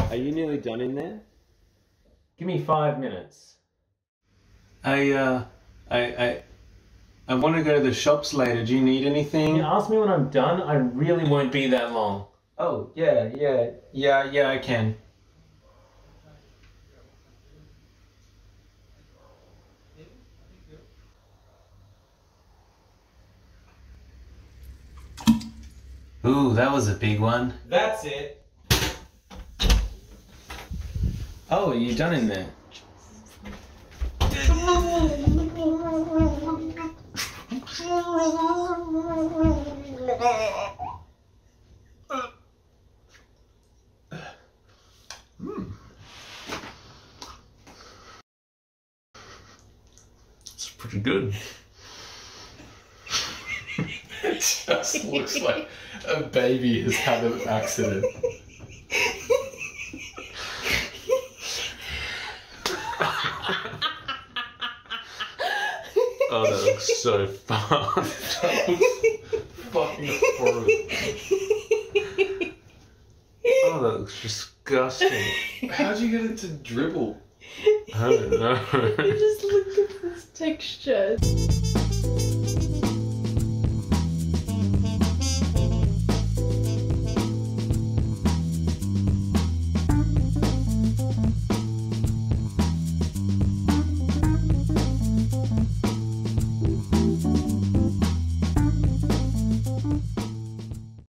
Are you nearly done in there? Give me 5 minutes. I want to go to the shops later. Do you need anything? You ask me when I'm done, I really won't be that long. Oh, yeah, I can. Ooh, that was a big one. That's it. Oh, are you done in there? It's pretty good. It just looks like a baby has had an accident. Oh, that looks so fun. That looks fucking horrible. Oh, that looks disgusting. How'd you get it to dribble? I don't know. Just look at this texture.